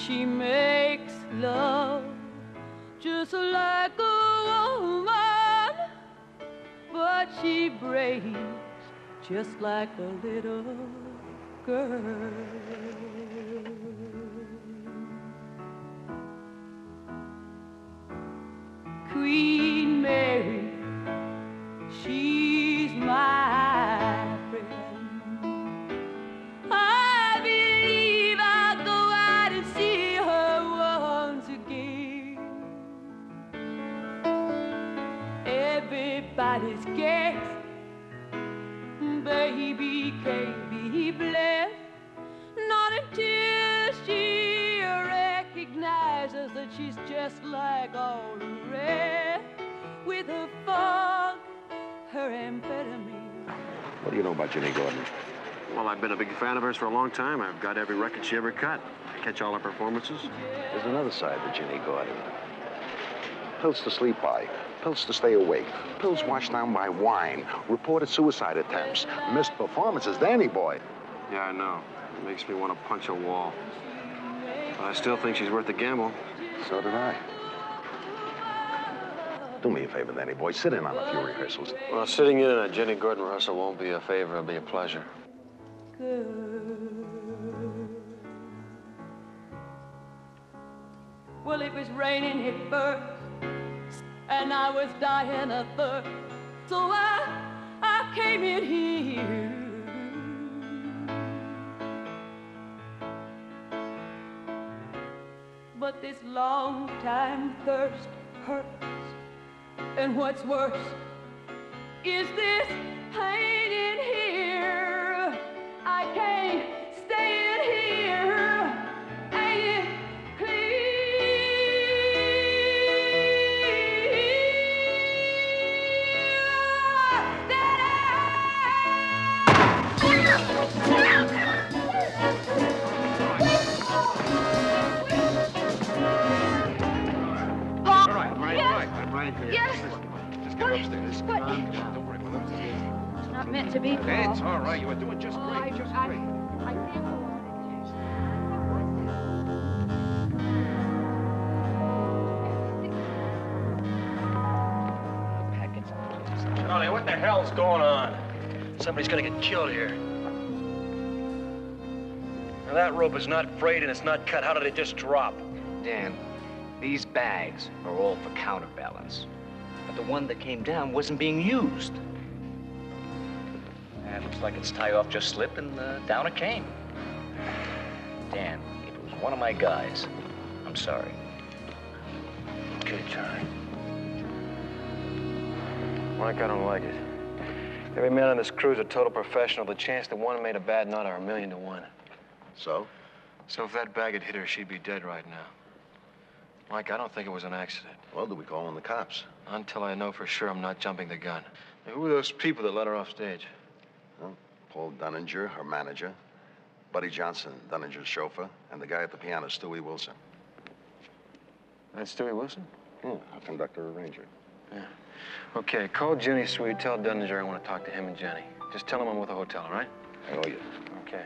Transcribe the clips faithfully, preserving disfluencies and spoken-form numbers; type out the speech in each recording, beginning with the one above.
She makes love just like a woman, but she breaks just like a little girl. Queen Mary, she's my friend. I believe I'll go out and see her once again. Everybody's guess, baby can't be blessed, not until she recognizes that she's just like all the rest, with her funk, her amphetamine. What do you know about Ginny Gordon? Well, I've been a big fan of hers for a long time. I've got every record she ever cut. I catch all her performances. There's another side to Ginny Gordon. Pills to sleep by, pills to stay awake, pills washed down by wine, reported suicide attempts, missed performances, Danny boy. Yeah, I know. It makes me want to punch a wall. But I still think she's worth the gamble. So did I. Do me a favor, Danny boy. Sit in on a few rehearsals. Well, sitting in a Ginny Gordon rehearsal won't be a favor. It'll be a pleasure. Well, it was raining at first, and I was dying of thirst, so I, I came in here. But this long time thirst hurts, and what's worse is this pain in here. I can't stay in here. Ain't it All right, all right, all right. Brian, Yes. Just get upstairs. What? Um, don't worry, we'll upstairs. It's not meant to be, Paul. It's all right. You were doing just Oh, great, I, just I, great. I can't go on. Charlie, what the hell's going on? Somebody's gonna get killed here. Now, that rope is not frayed and it's not cut. How did it just drop? Dan, these bags are all for counterbalance. But the one that came down wasn't being used. And it looks like its tie-off just slipped and uh, down it came. Dan, if it was one of my guys, I'm sorry. Okay, Charlie. Mike, I don't like it. Every man on this crew's a total professional. The chance that one made a bad nut are a million to one. So? So if that bag had hit her, she'd be dead right now. Mike, I don't think it was an accident. Well, do we call in the cops? Until I know for sure I'm not jumping the gun. Now, who are those people that let her off stage? Well, Paul Dunninger, her manager, Buddy Johnson, Dunninger's chauffeur, and the guy at the piano, Stewie Wilson. That's Stewie Wilson? Yeah, our conductor arranger. Yeah. Okay, call Jenny Sweet. Tell Dunninger I want to talk to him and Jenny. Just tell him I'm with the hotel, all right? I owe you. Okay.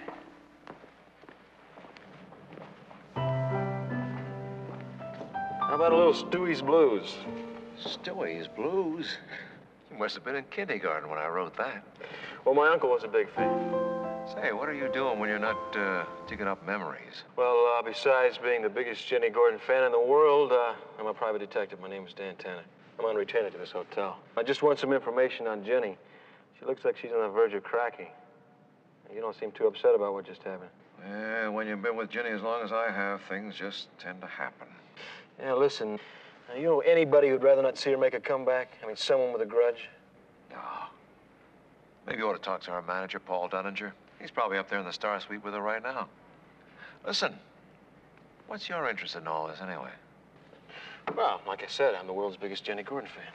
How about a little Stewie's Blues? Stewie's Blues? You must have been in kindergarten when I wrote that. Well, my uncle was a big fan. Say, what are you doing when you're not uh, digging up memories? Well, uh, besides being the biggest Ginny Gordon fan in the world, uh, I'm a private detective. My name is Dan Tanna. I'm on retainer to this hotel. I just want some information on Jenny. She looks like she's on the verge of cracking. You don't seem too upset about what just happened. Yeah, when you've been with Jenny as long as I have, things just tend to happen. Yeah, listen, uh, you know anybody who'd rather not see her make a comeback? I mean, someone with a grudge? No. Maybe you ought to talk to our manager, Paul Dunninger. He's probably up there in the Star Suite with her right now. Listen, what's your interest in all this anyway? Well, like I said, I'm the world's biggest Ginny Gordon fan.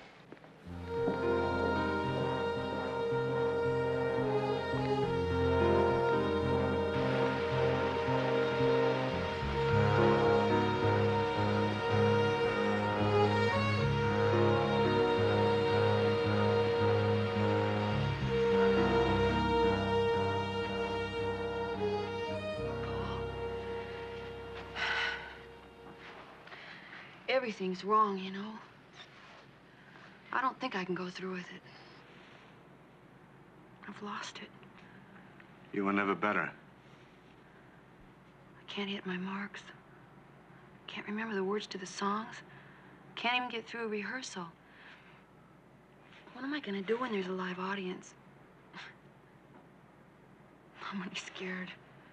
Everything's wrong, you know. I don't think I can go through with it. I've lost it. You were never better. I can't hit my marks. Can't remember the words to the songs. Can't even get through a rehearsal. What am I gonna do when there's a live audience? I'm really scared.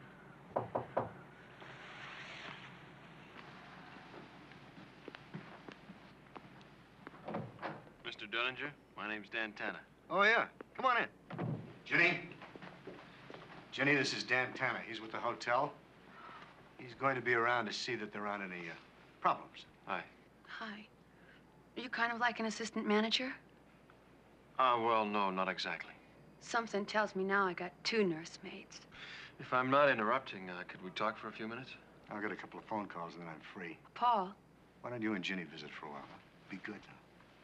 Mister Dunninger, my name's Dan Tanna. Oh, yeah. Come on in. Ginny? Ginny, this is Dan Tanna. He's with the hotel. He's going to be around to see that there aren't any uh, problems. Hi. Hi. Are you kind of like an assistant manager? Ah, uh, well, no, not exactly. Something tells me now I got two nursemaids. If I'm not interrupting, uh, could we talk for a few minutes? I'll get a couple of phone calls and then I'm free. Paul. Why don't you and Ginny visit for a while? Huh? Be good, huh?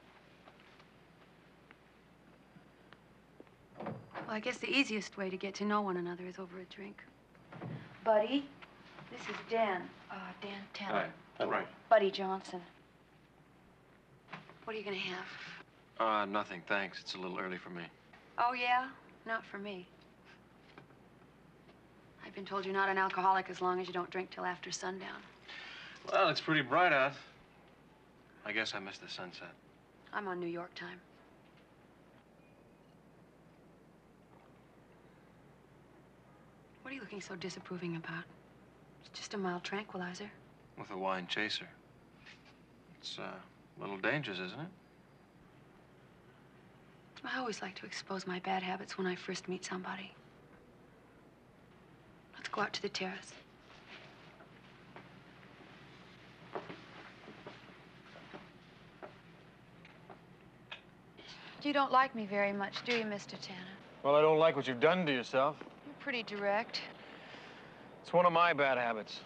Well, I guess the easiest way to get to know one another is over a drink. Buddy, this is Dan. Uh, Dan Tanna. Hi. Right. Buddy Johnson. What are you gonna have? Uh, nothing, thanks. It's a little early for me. Oh, yeah? Not for me. I've been told you're not an alcoholic as long as you don't drink till after sundown. Well, it's pretty bright out. I guess I missed the sunset. I'm on New York time. What are you looking so disapproving about? It's just a mild tranquilizer. With a wine chaser. It's uh, a little dangerous, isn't it? I always like to expose my bad habits when I first meet somebody. Let's go out to the terrace. You don't like me very much, do you, Mister Tanna? Well, I don't like what you've done to yourself. You're pretty direct. It's one of my bad habits.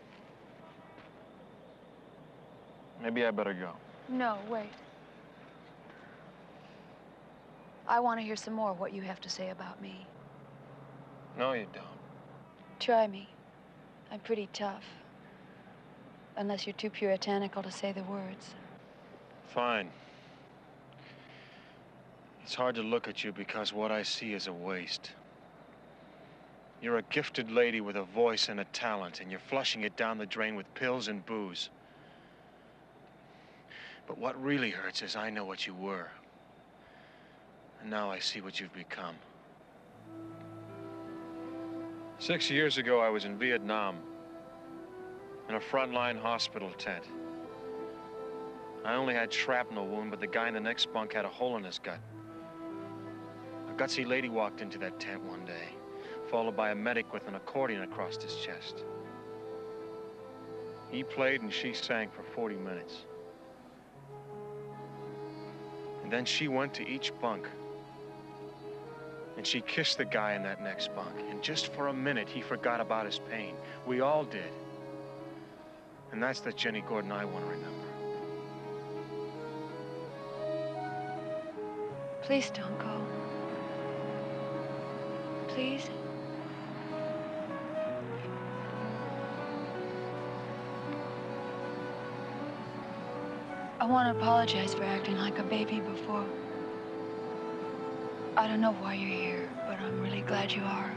Maybe I better go. No, wait. I want to hear some more of what you have to say about me. No, you don't. Try me. I'm pretty tough. Unless you're too puritanical to say the words. Fine. It's hard to look at you because what I see is a waste. You're a gifted lady with a voice and a talent, and you're flushing it down the drain with pills and booze. But what really hurts is I know what you were. And now I see what you've become. Six years ago, I was in Vietnam, in a frontline hospital tent. I only had shrapnel wound, but the guy in the next bunk had a hole in his gut. A gutsy lady walked into that tent one day, followed by a medic with an accordion across his chest. He played and she sang for forty minutes. And then she went to each bunk. And she kissed the guy in that next bunk. And just for a minute, he forgot about his pain. We all did. And that's the Ginny Gordon I want to remember. Please don't go. Please. I want to apologize for acting like a baby before. I don't know why you're here, but I'm really glad you are.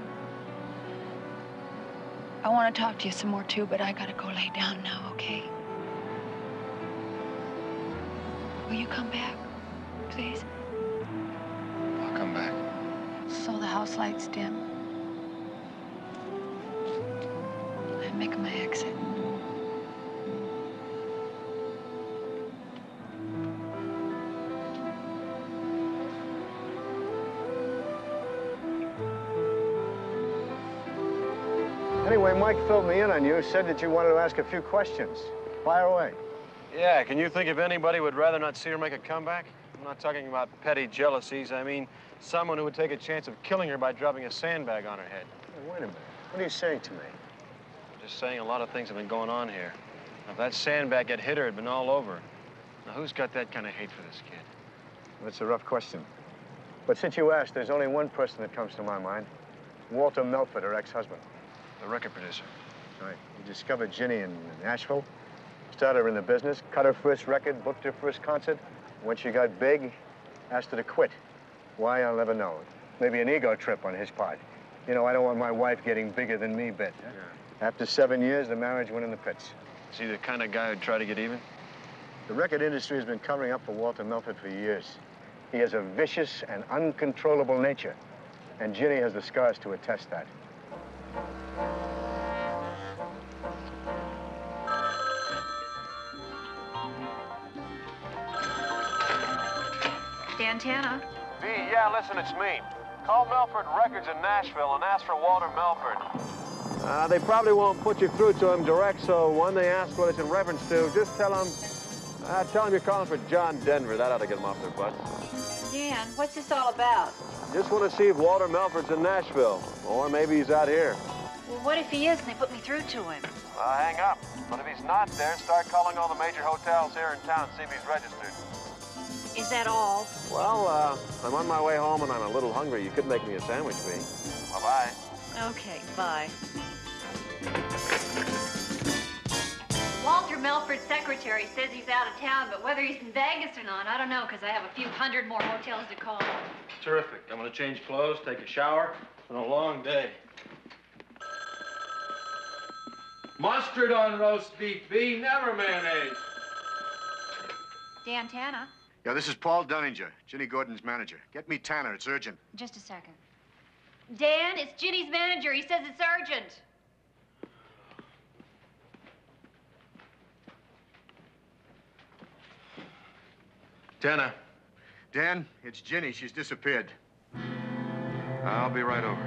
I want to talk to you some more, too, but I gotta go lay down now, okay? Will you come back, please? I'll come back. So the house lights dim. I'm making my exit. Anyway, Mike filled me in on you, said that you wanted to ask a few questions. Fire away. Yeah, can you think of anybody who would rather not see her make a comeback? I'm not talking about petty jealousies. I mean, someone who would take a chance of killing her by dropping a sandbag on her head. Hey, wait a minute. What are you saying to me? I'm just saying a lot of things have been going on here. If that sandbag had hit her, it'd been all over. Now, who's got that kind of hate for this kid? That's a rough question. But since you asked, there's only one person that comes to my mind. Walter Melford, her ex-husband. The record producer. Right. You discovered Ginny in Nashville? Started her in the business, cut her first record, booked her first concert. When she got big, asked her to quit. Why, I'll never know. Maybe an ego trip on his part. You know, I don't want my wife getting bigger than me, bit. Huh? Yeah. After seven years, the marriage went in the pits. Is he the kind of guy who'd try to get even? The record industry has been covering up for Walter Melford for years. He has a vicious and uncontrollable nature, and Ginny has the scars to attest that. Tanna. V, yeah, listen, it's me. Call Melford Records in Nashville and ask for Walter Melford. Uh, they probably won't put you through to him direct, so when they ask what it's in reference to, just tell them, uh, tell them you're calling for John Denver. That ought to get them off their butts. Dan, what's this all about? Just want to see if Walter Melford's in Nashville, or maybe he's out here. Well, what if he is and they put me through to him? Uh, hang up. But if he's not there, start calling all the major hotels here in town, see if he's registered. Is that all? Well, uh, I'm on my way home and I'm a little hungry. You could make me a sandwich, V. Bye-bye. Okay, bye. Walter Melford's secretary says he's out of town, but whether he's in Vegas or not, I don't know, because I have a few hundred more hotels to call. Terrific. I'm going to change clothes, take a shower. It's been a long day. Mustard on roast beef, V, never mayonnaise. Dan, Tanna. Yeah, this is Paul Dunninger, Ginny Gordon's manager. Get me Tanner, it's urgent. Just a second. Dan, it's Ginny's manager. He says it's urgent. Tanna. Dan, it's Ginny. She's disappeared. I'll be right over.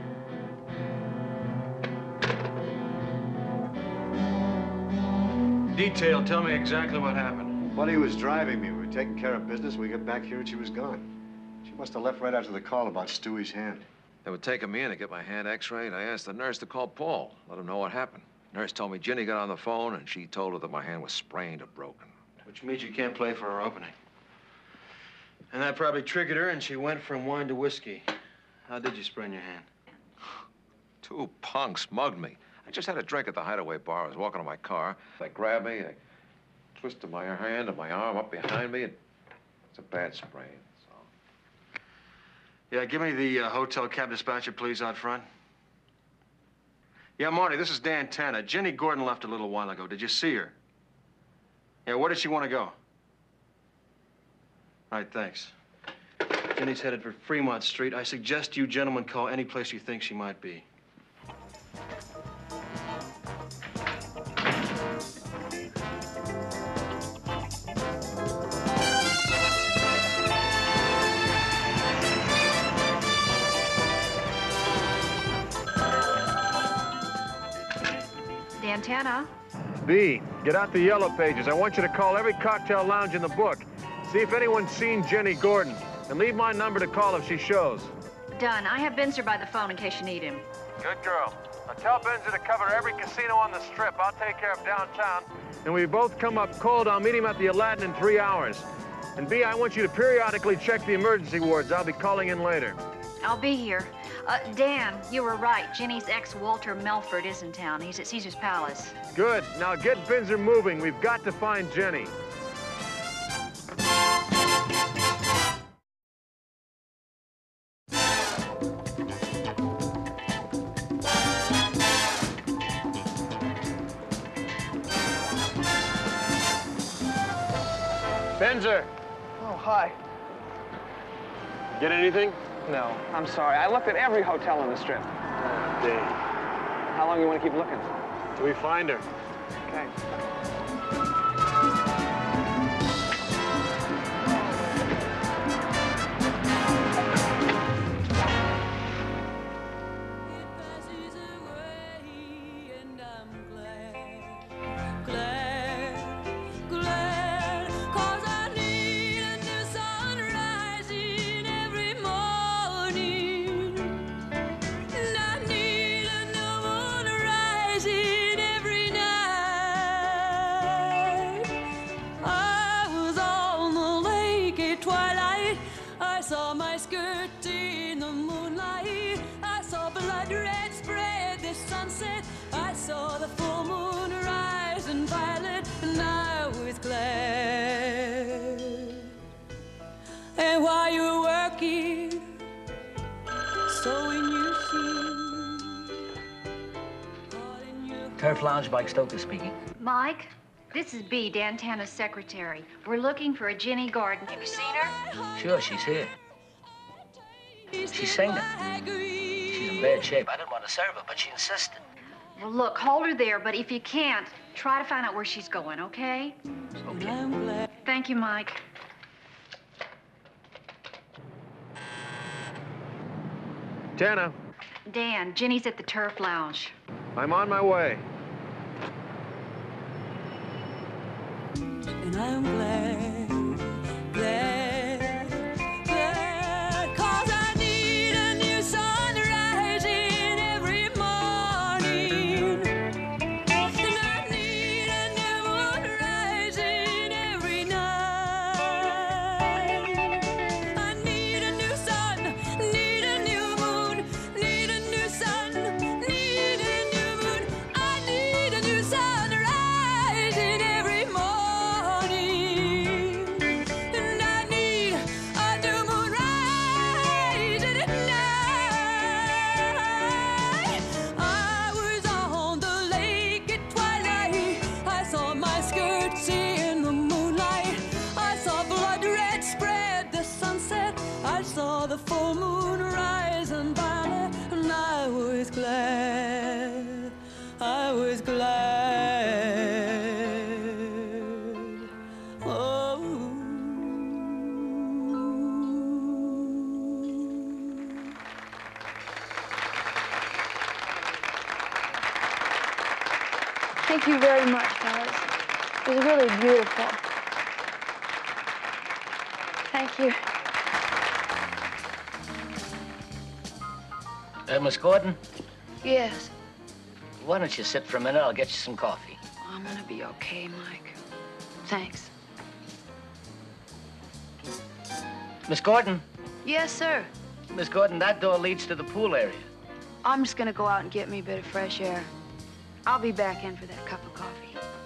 Detail, tell me exactly what happened. Buddy was driving me. We were taking care of business. We got back here and she was gone. She must have left right after the call about Stewie's hand. They were taking me in to get my hand x-rayed. I asked the nurse to call Paul, let him know what happened. Nurse told me Ginny got on the phone and she told her that my hand was sprained or broken. Which means you can't play for her opening. And that probably triggered her and she went from wine to whiskey. How did you sprain your hand? Two punks mugged me. I just had a drink at the Hideaway bar. I was walking to my car. They grabbed me, they twisted my hand and my arm up behind me, and it's a bad sprain, so. Yeah, give me the uh, hotel cab dispatcher, please, out front. Yeah, Marty, this is Dan Tanna. Ginny Gordon left a little while ago. Did you see her? Yeah, where did she want to go? All right, thanks. Ginny's headed for Fremont Street. I suggest you gentlemen call any place you think she might be. Tanna. B, get out the yellow pages. I want you to call every cocktail lounge in the book. See if anyone's seen Ginny Gordon. And leave my number to call if she shows. Done. I have Benzer by the phone in case you need him. Good girl. Now tell Benzer to cover every casino on the strip. I'll take care of downtown. And we both come up cold. I'll meet him at the Aladdin in three hours. And B, I want you to periodically check the emergency wards. I'll be calling in later. I'll be here. Uh, Dan, you were right. Ginny's ex, Walter Melford, is in town. He's at Caesar's Palace. Good. Now get Benzer moving. We've got to find Ginny. Benzer. Oh, hi. Get anything? No, I'm sorry. I looked at every hotel on the strip. Dave. How long do you want to keep looking? Till we find her. Okay. Turf Lounge, Mike Stoker speaking. Mike, this is Bea, Dan Tanna's secretary. We're looking for a Ginny Gordon. Have you seen her? Sure, she's here. She's singing. She's in bad shape. I didn't want to serve her, but she insisted. Well, look, hold her there, but if you can't, try to find out where she's going, okay? Okay. Thank you, Mike. Tanna, Dan, Ginny's at the Turf Lounge. I'm on my way. And I'm glad, glad, glad, 'cause I need a new sun rising every morning. And I need a new moon rising every night. I need a new sun, need a new moon, need a new sun, need a new moon. I need a new sun rising every morning. The full moon rising by me, and I was glad, I was glad. Oh. Thank you very much, fellas. It was really beautiful. Thank you. Uh, Miss Gordon, Yes. why don't you sit for a minute? I'll get you some coffee. I'm gonna be okay, Mike. Thanks. Miss Gordon? Yes, sir. Miss Gordon, that door leads to the pool area. I'm just gonna go out and get me a bit of fresh air. I'll be back in for that cup of coffee.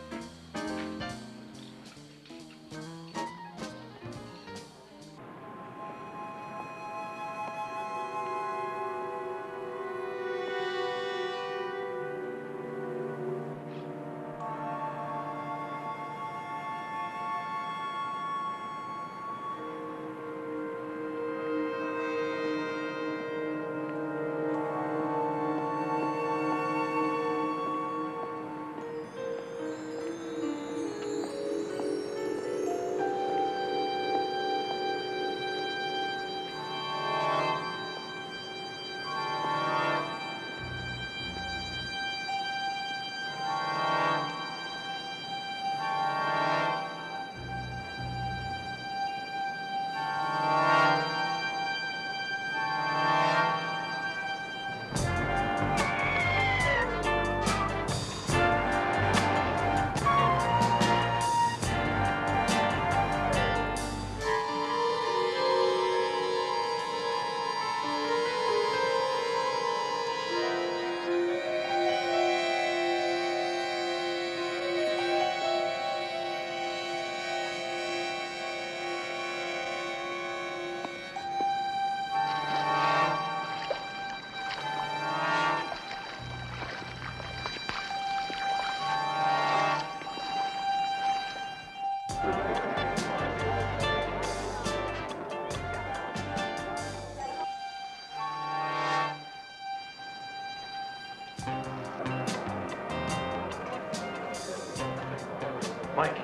Mike.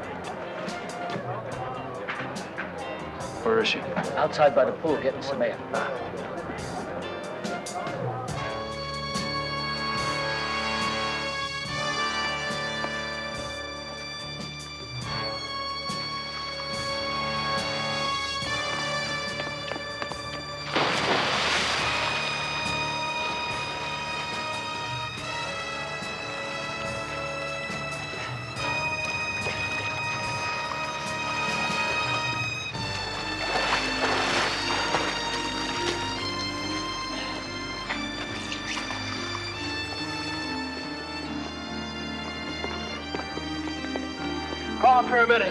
Where is she? Outside by the pool, getting some air. Call paramedics.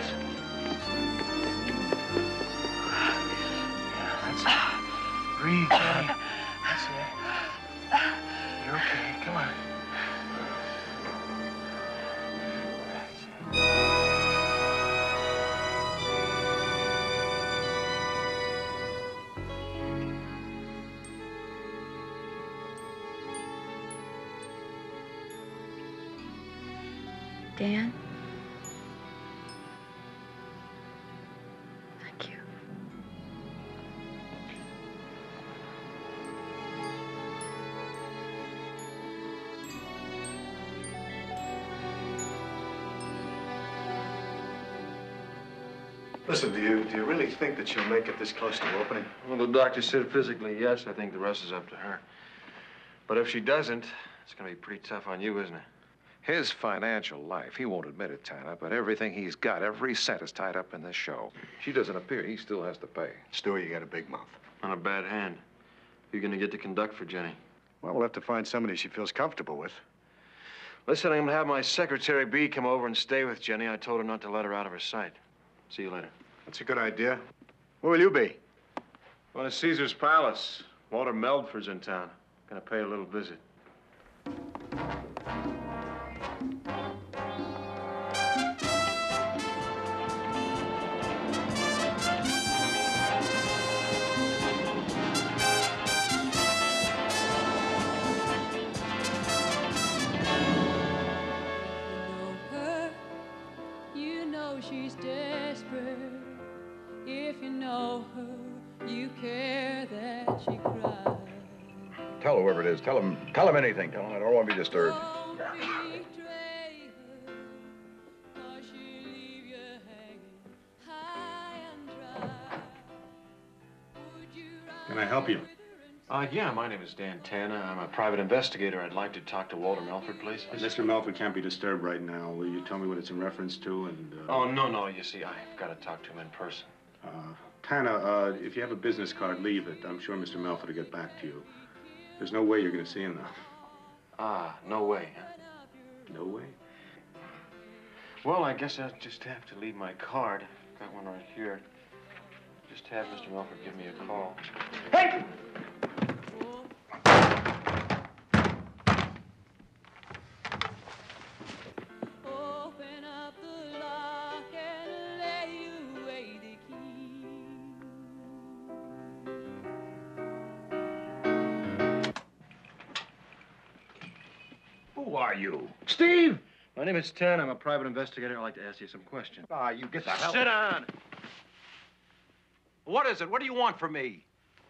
Yeah, that's it. Breathe, Jenny. That's it. You're okay. Come on. Dan? Thank you. Listen, do you, do you really think that she'll make it this close to opening? Well, the doctor said physically yes. I think the rest is up to her. But if she doesn't, it's going to be pretty tough on you, isn't it? His financial life, he won't admit it, Tanna, but everything he's got, every cent is tied up in this show. She doesn't appear, he still has to pay. Stewie, you got a big mouth. On a bad hand. You're going to get to conduct for Jenny. Well, we'll have to find somebody she feels comfortable with. Listen, I'm going to have my secretary, B, come over and stay with Jenny. I told her not to let her out of her sight. See you later. That's a good idea. Where will you be? Going to Caesar's Palace. Walter Melford's in town. Going to pay a little visit. She's desperate. If you know her, you care that she cries. Tell whoever it is. Tell him. Tell him anything. Tell him I don't want to be disturbed. Don't betray her, 'cause she'll leave you hanging high and dry. Would you Can I help you? Uh, yeah, my name is Dan Tanna. I'm a private investigator. I'd like to talk to Walter Melford, please. Mister Melford can't be disturbed right now. Will you tell me what it's in reference to? And uh... Oh, no, no. You see, I've got to talk to him in person. Uh, Tanna, uh, if you have a business card, leave it. I'm sure Mister Melford will get back to you. There's no way you're going to see him now. Ah, no way, huh? No way? Well, I guess I'll just have to leave my card. Got one right here. Just have Mister Melford give me a call. Hey! open up the lock and lay away the key? Who are you? Steve! My name is Tanna. I'm a private investigator. I'd like to ask you some questions. Ah, you get the hell... Sit down. What is it? What do you want from me?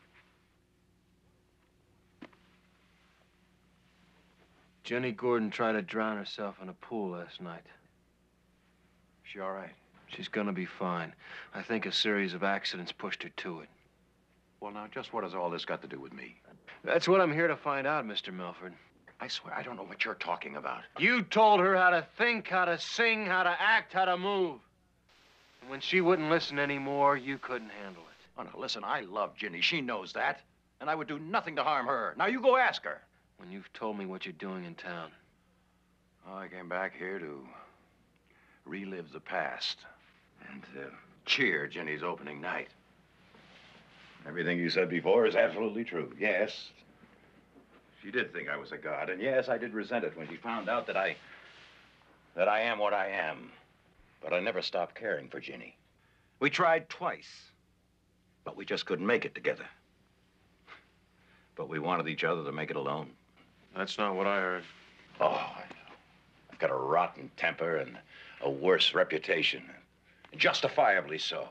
Jenny Gordon tried to drown herself in a pool last night. She all right? She's gonna be fine. I think a series of accidents pushed her to it. Well, now, just what has all this got to do with me? That's what I'm here to find out, Mister Melford. I swear, I don't know what you're talking about. You told her how to think, how to sing, how to act, how to move. And when she wouldn't listen anymore, you couldn't handle it. Oh, now, listen, I love Ginny. She knows that. And I would do nothing to harm her. Now, you go ask her. When you've told me what you're doing in town. Oh, I came back here to relive the past and to cheer Ginny's opening night. Everything you said before is absolutely true. Yes, she did think I was a god, and yes, I did resent it when she found out that I... that I am what I am. But I never stopped caring for Ginny. We tried twice, but we just couldn't make it together. But we wanted each other to make it alone. That's not what I heard. Oh, I know. I've got a rotten temper and a worse reputation. Justifiably so.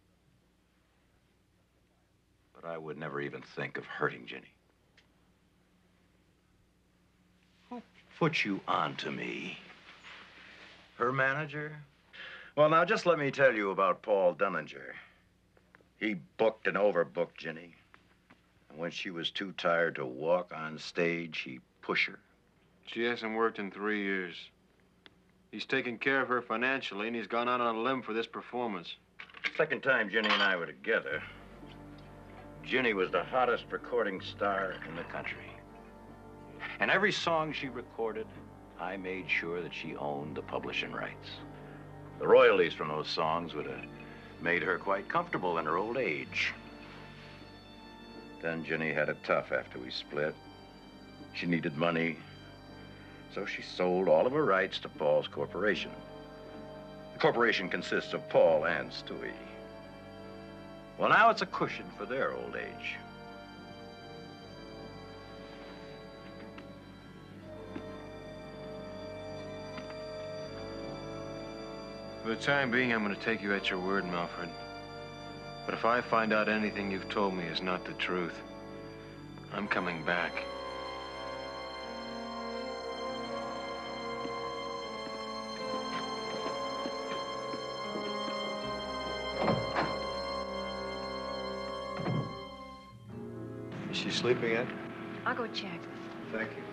But I would never even think of hurting Ginny. Who put you on to me? Her manager? Well, now, just let me tell you about Paul Dunninger. He booked and overbooked Ginny. And when she was too tired to walk on stage, he pushed her. She hasn't worked in three years. He's taken care of her financially, and he's gone out on a limb for this performance. Second time Ginny and I were together, Ginny was the hottest recording star in the country. And every song she recorded, I made sure that she owned the publishing rights. The royalties from those songs would have made her quite comfortable in her old age. Then Ginny had it tough after we split. She needed money, so she sold all of her rights to Paul's corporation. The corporation consists of Paul and Stewie. Well, now it's a cushion for their old age. For the time being, I'm going to take you at your word, Melford. But if I find out anything you've told me is not the truth, I'm coming back. Is she sleeping yet? I'll go check. Thank you.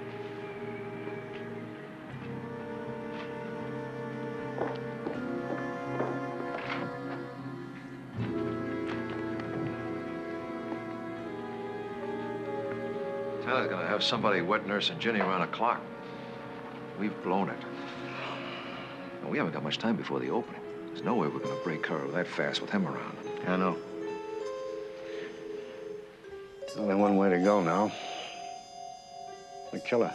Tanna's gonna have somebody wet nursing Ginny around the clock. We've blown it. And we haven't got much time before the opening. There's no way we're gonna break her that fast with him around. I know. There's only one way to go now. The killer.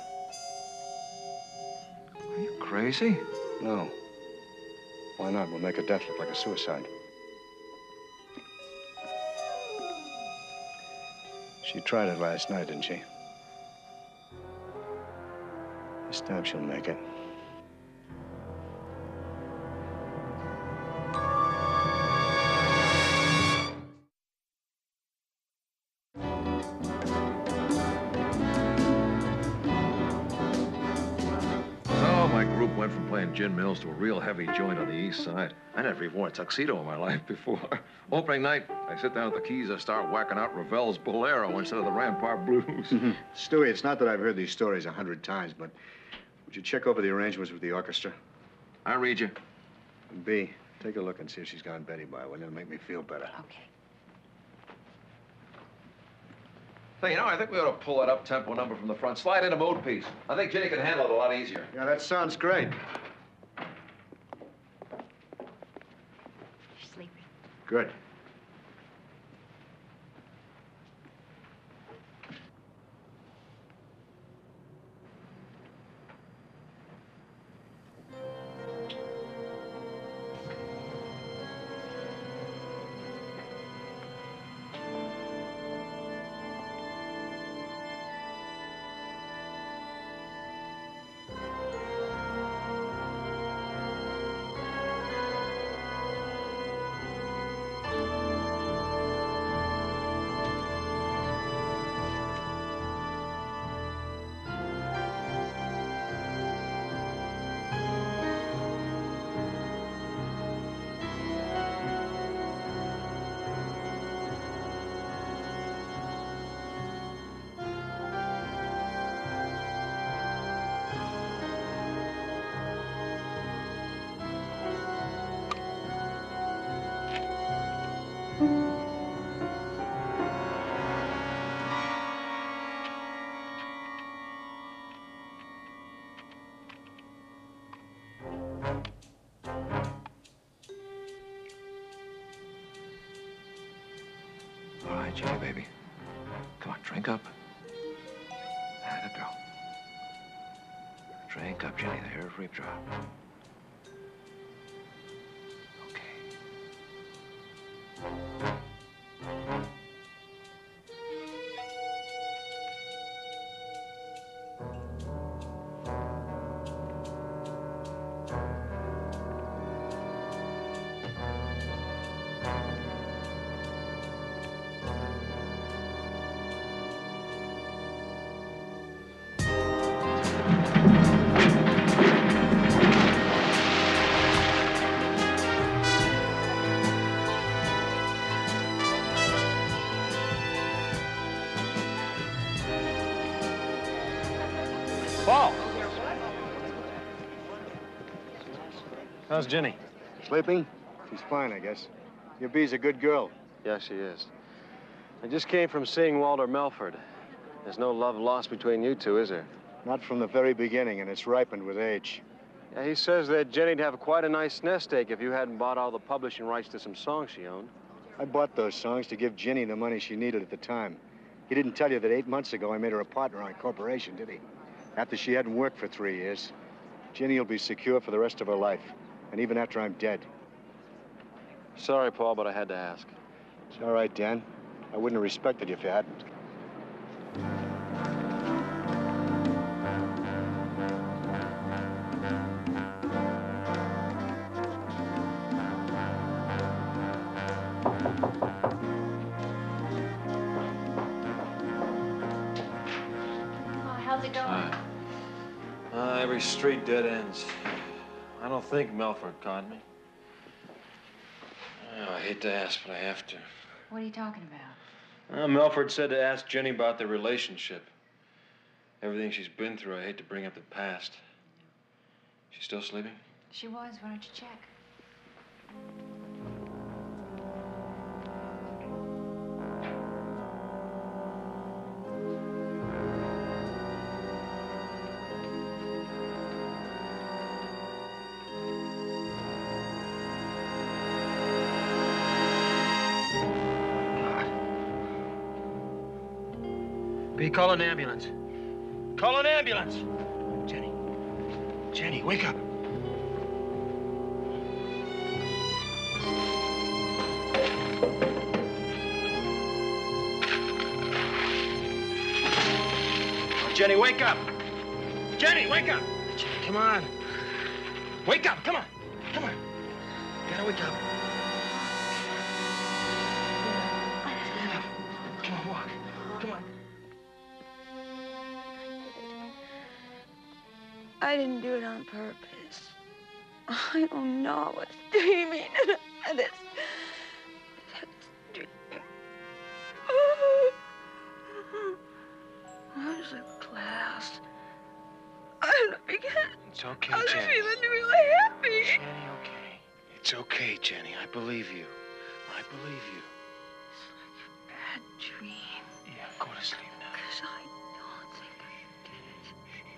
Are you crazy? No. Why not? We'll make her death look like a suicide. She tried it last night, didn't she? This time she'll make it. So my group went from playing Gin Mills to a real heavy joint on the east side. I never even wore a tuxedo in my life before. Opening night, I sit down at the keys, I start whacking out Ravel's Bolero instead of the Rampart Blues. Stewie, it's not that I've heard these stories a hundred times, but would you check over the arrangements with the orchestra? I'll read you. And B, take a look and see if she's gone Betty by. Well, it'll make me feel better. Okay. Hey, you know, I think we ought to pull that up-tempo number from the front. Slide in a mood piece. I think Ginny can handle it a lot easier. Yeah, that sounds great. She's sleeping. Good. All right, Ginny, baby. Come on, drink up. Atta girl. Drink up, Ginny. The hair reap drop. Paul! How's Ginny? Sleeping? She's fine, I guess. Your Bee's a good girl. Yeah, she is. I just came from seeing Walter Melford. There's no love lost between you two, is there? Not from the very beginning, and it's ripened with age. Yeah, he says that Jenny'd have quite a nice nest egg if you hadn't bought all the publishing rights to some songs she owned. I bought those songs to give Ginny the money she needed at the time. He didn't tell you that eight months ago I made her a partner on a corporation, did he? After she hadn't worked for three years. Ginny will be secure for the rest of her life, and even after I'm dead. Sorry, Paul, but I had to ask. It's all right, Dan. I wouldn't have respected you if you hadn't. door? Uh, uh, every street dead ends. I don't think Melford caught me. Oh, I hate to ask, but I have to. What are you talking about? Uh, Melford said to ask Jenny about their relationship. Everything she's been through, I hate to bring up the past. She's still sleeping? She was. Why don't you check? B, call an ambulance. Call an ambulance! Jenny. Jenny, wake up. Oh, Jenny, wake up! Jenny, wake up! Jenny, come on. Wake up, come on. Come on. You gotta wake up. Stand up. Come on, walk. Come on. I didn't do it on purpose. I don't know. I was dreaming. And it's... That's dream. I was in class. I began... It's okay, I was Jenny. feeling really happy. Jenny, okay. It's okay, Jenny. I believe you. I believe you. It's like a bad dream. Yeah, go to sleep now. Because I don't think I did it.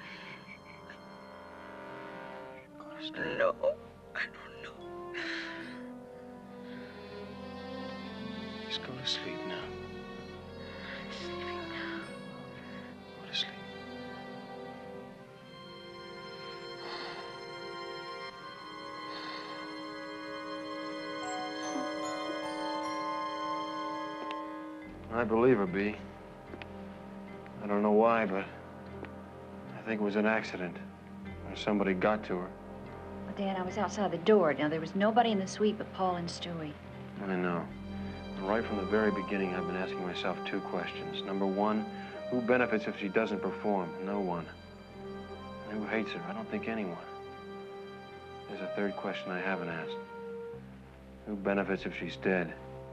No, I don't know. Just go to sleep now. I'm sleeping now. Go to sleep. I believe her, B. I don't know why, but I think it was an accident. Or somebody got to her. Well, Dan, I was outside the door. Now, there was nobody in the suite but Paul and Stewie. I know. Right from the very beginning, I've been asking myself two questions. Number one, who benefits if she doesn't perform? No one. And who hates her? I don't think anyone. There's a third question I haven't asked. Who benefits if she's dead?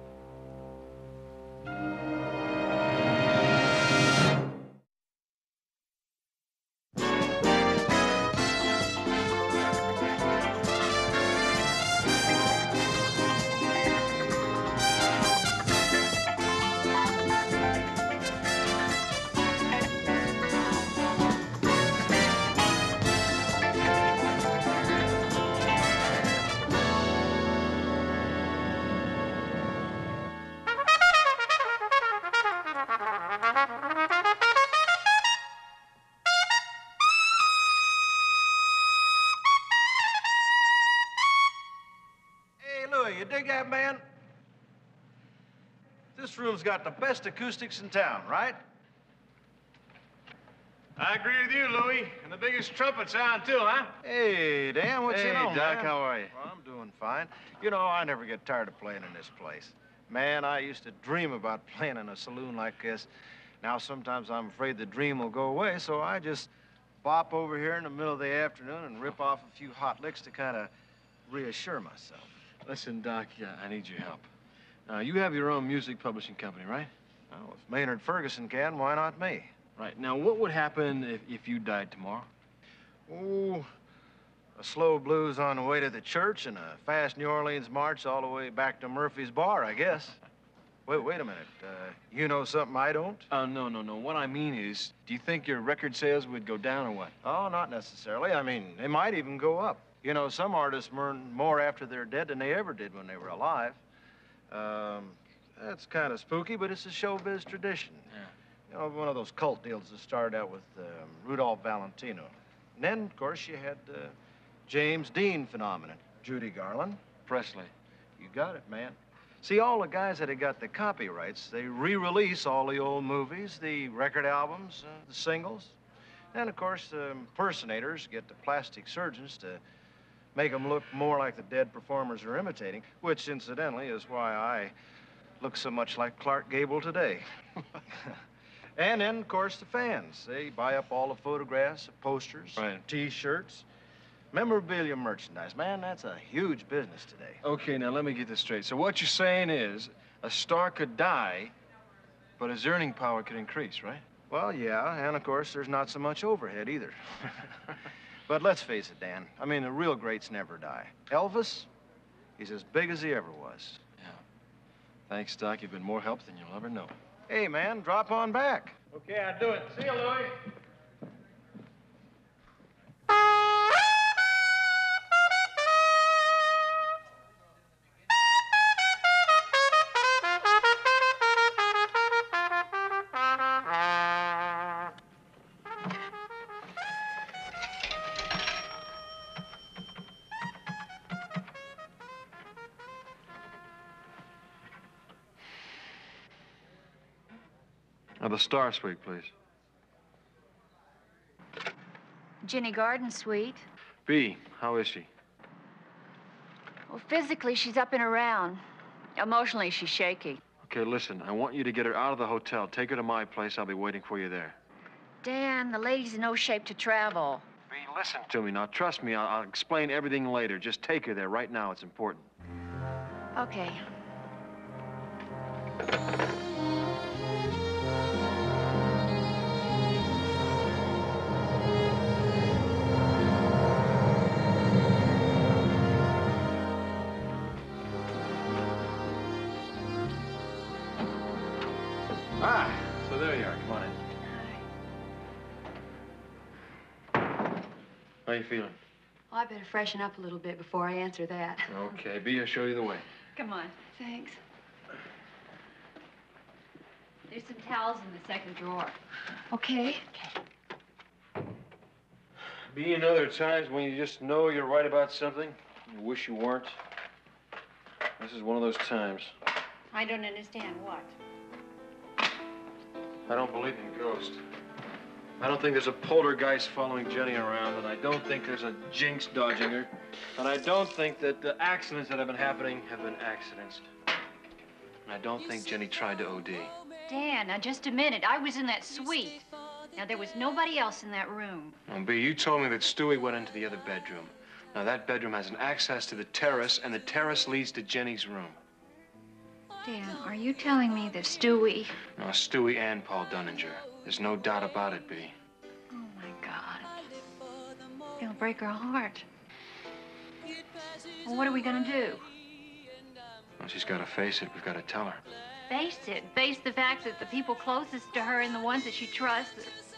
You dig that, man? This room's got the best acoustics in town, right? I agree with you, Louie. And the biggest trumpet sound, too, huh? Hey, Dan, what's Hey, you know, Doc, man? how are you? Well, I'm doing fine. You know, I never get tired of playing in this place. Man, I used to dream about playing in a saloon like this. Now, sometimes I'm afraid the dream will go away, so I just bop over here in the middle of the afternoon and rip off a few hot licks to kind of reassure myself. Listen, Doc, yeah, I need your help. Uh, you have your own music publishing company, right? Well, if Maynard Ferguson can, why not me? Right. Now, what would happen if, if you died tomorrow? Oh, a slow blues on the way to the church and a fast New Orleans march all the way back to Murphy's Bar, I guess. Wait, wait a minute. Uh, you know something I don't? Oh, uh, no, no, no. What I mean is, do you think your record sales would go down or what? Oh, not necessarily. I mean, they might even go up. You know, some artists earn more after they're dead than they ever did when they were alive. Um, that's kind of spooky, but it's a showbiz tradition. Yeah. You know, one of those cult deals that started out with um, Rudolph Valentino. And then, of course, you had the James Dean phenomenon. Judy Garland. Presley. You got it, man. See, all the guys that had got the copyrights, they re-release all the old movies, the record albums, uh, the singles. And, of course, the impersonators get the plastic surgeons to make them look more like the dead performers are imitating, which, incidentally, is why I look so much like Clark Gable today. And then, of course, the fans. They buy up all the photographs, the posters, Right. T-shirts, memorabilia merchandise. Man, that's a huge business today. Okay, now let me get this straight. So what you're saying is a star could die, but his earning power could increase, right? Well, yeah, and of course, there's not so much overhead either. But let's face it, Dan. I mean, the real greats never die. Elvis, he's as big as he ever was. Yeah. Thanks, Doc. You've been more help than you'll ever know. Hey, man, drop on back. Okay, I'll do it. See you, Louie. Now, the star suite, please. Ginny Gordon suite. B, how is she? Well, physically, she's up and around. Emotionally, she's shaky. Okay, listen, I want you to get her out of the hotel. Take her to my place. I'll be waiting for you there. Dan, the lady's in no shape to travel. B, listen to me now. Trust me, I'll, I'll explain everything later. Just take her there right now. It's important. Okay. Ah, so there you are. Come on in. How you feeling? Well, I better freshen up a little bit before I answer that. Okay, B, I'll show you the way. Come on. Thanks. There's some towels in the second drawer. Okay. B, you know there are times when you just know you're right about something, you wish you weren't. This is one of those times. I don't understand what. I don't believe in ghosts. I don't think there's a poltergeist following Jenny around, and I don't think there's a jinx dodging her. And I don't think that the accidents that have been happening have been accidents. And I don't think Jenny tried to O D. Dan, now just a minute. I was in that suite. Now, there was nobody else in that room. Well, B, you told me that Stewie went into the other bedroom. Now, that bedroom has an access to the terrace, and the terrace leads to Jenny's room. Dan, are you telling me that Stewie... No, Stewie and Paul Dunninger. There's no doubt about it, B. Oh, my God. It'll break her heart. Well, what are we gonna do? Well, she's got to face it. We've got to tell her. Face it. Face the fact that the people closest to her and the ones that she trusts...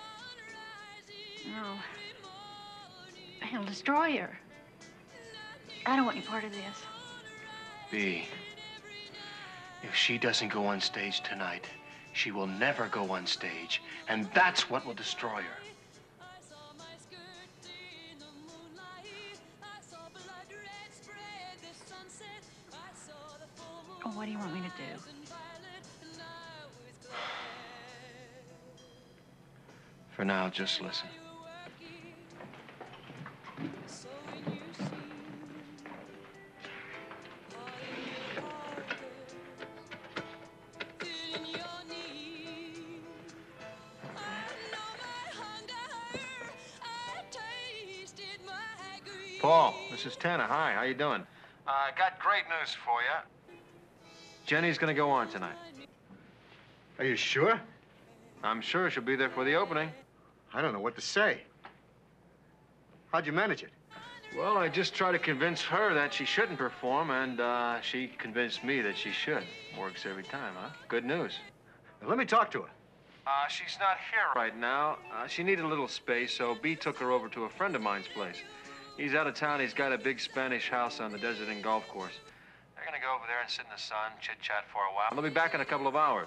No. He'll destroy her. I don't want any part of this. B, if she doesn't go on stage tonight, she will never go on stage, and that's what will destroy her. Oh, what do you want me to do? For now, just listen. Paul, this is Tanna. Hi, how you doing? I uh, got great news for you. Jenny's gonna go on tonight. Are you sure? I'm sure she'll be there for the opening. I don't know what to say. How'd you manage it? Well, I just try to convince her that she shouldn't perform, and uh, she convinced me that she should. Works every time, huh? Good news. Now, let me talk to her. Uh, she's not here right now. Uh, she needed a little space, so B took her over to a friend of mine's place. He's out of town. He's got a big Spanish house on the Desert Inn golf course. They're gonna go over there and sit in the sun, chit-chat for a while. They'll be back in a couple of hours.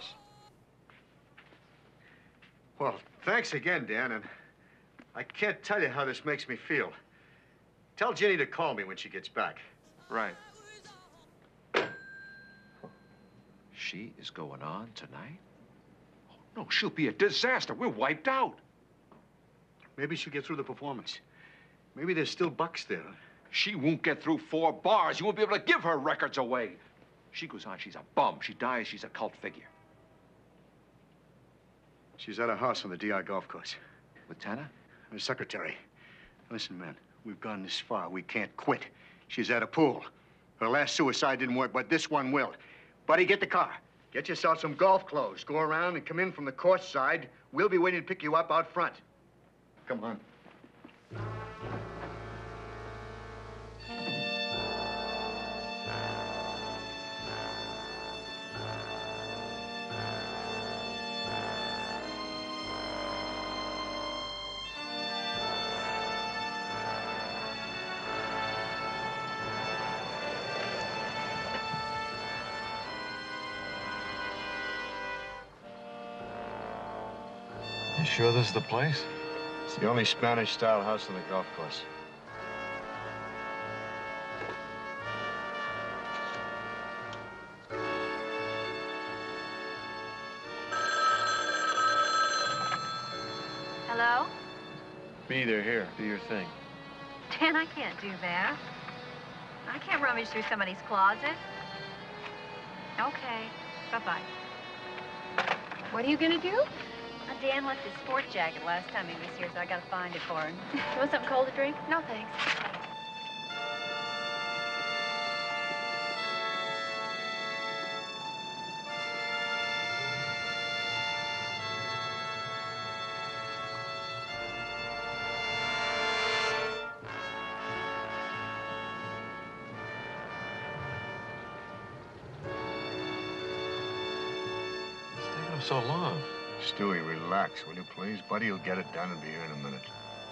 Well, thanks again, Dan, and I can't tell you how this makes me feel. Tell Ginny to call me when she gets back. Right. She is going on tonight? Oh, no, she'll be a disaster. We're wiped out. Maybe she'll get through the performance. Maybe there's still bucks there. She won't get through four bars. You won't be able to give her records away. She goes on, she's a bum. She dies, she's a cult figure. She's at a house on the D I golf course. With Tanna? Her secretary. Listen, man, we've gone this far. We can't quit. She's at a pool. Her last suicide didn't work, but this one will. Buddy, get the car. Get yourself some golf clothes. Go around and come in from the course side. We'll be waiting to pick you up out front. Come on. You sure this is the place? It's the only Spanish-style house on the golf course. Hello? Be there, here. Do your thing. Dan, I can't do that. I can't rummage through somebody's closet. Okay. Bye-bye. What are you gonna do? Uh, Dan left his sport jacket last time he was here, so I gotta find it for him. You want something cold to drink? No, thanks. It's taking him so long. Stewie, relax, will you please? Buddy will get it done and be here in a minute.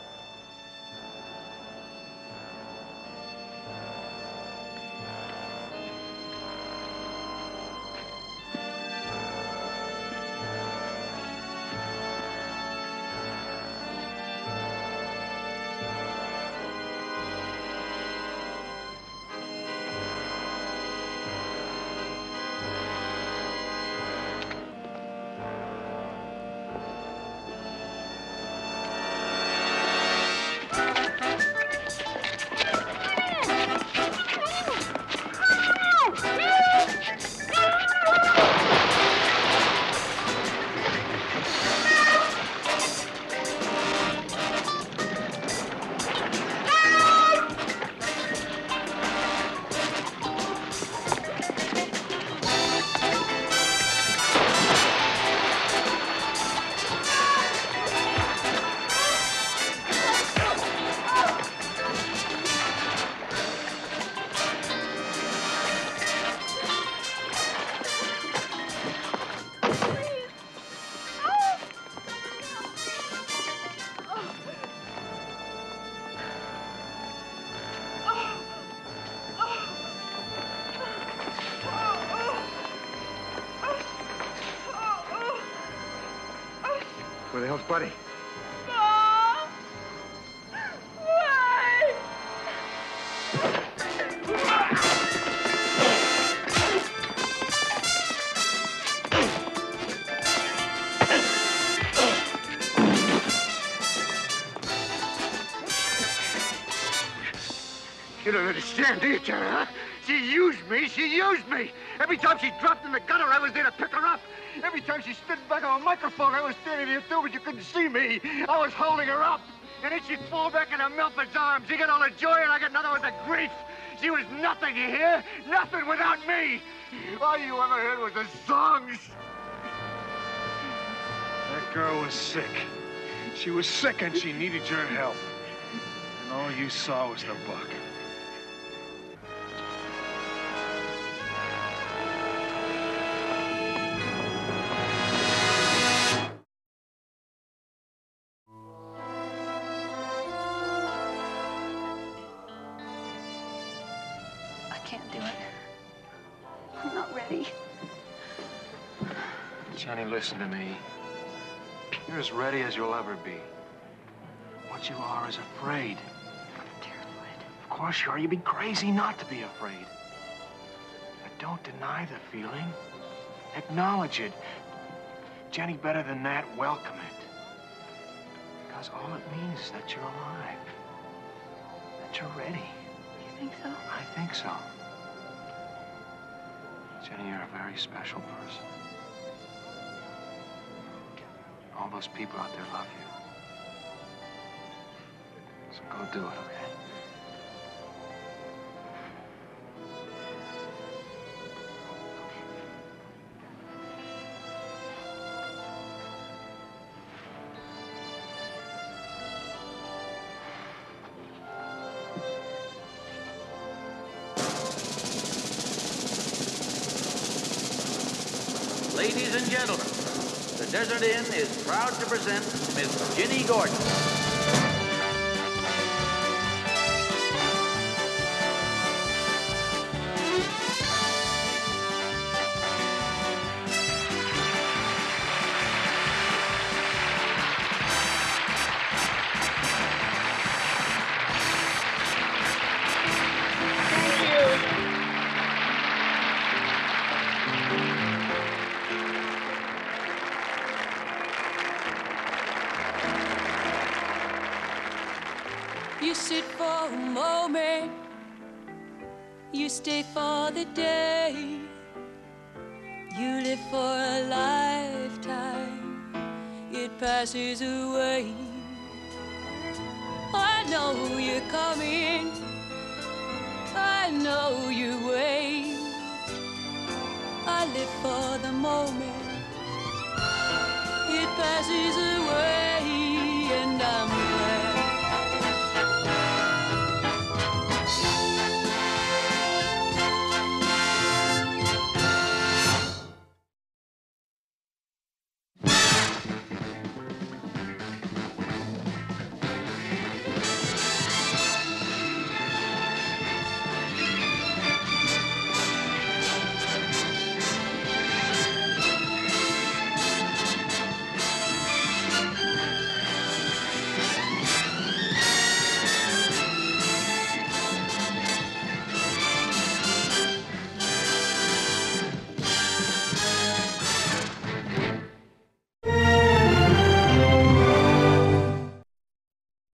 Where the hell's Buddy? Mom! Why? You don't understand, do you, Tanna, huh? She used me. She used me. Every time she dropped in the gutter, I was there to pick her up. Every time she stood back on a microphone, I was standing there too, but you couldn't see me. I was holding her up. And then she'd fall back into Milford's arms. She got all the joy, and I got nothing with the grief. She was nothing, you hear? Nothing without me. All you ever heard was the songs. That girl was sick. She was sick and she needed your help. And all you saw was the buck. Can't do it. I'm not ready. Johnny, listen to me. You're as ready as you'll ever be. What you are is afraid. I'm terrified. Of course you are. You'd be crazy not to be afraid. But don't deny the feeling. Acknowledge it. Jenny, better than that, welcome it. Because all it means is that you're alive. That you're ready. You think so? I think so. Jenny, you're a very special person. All those people out there love you. So go do it, okay? Ladies and gentlemen, the Desert Inn is proud to present Miss Ginny Gordon. You sit for a moment, you stay for the day, you live for a lifetime, it passes away. I know you're coming, I know you wait, I live for the moment, it passes away.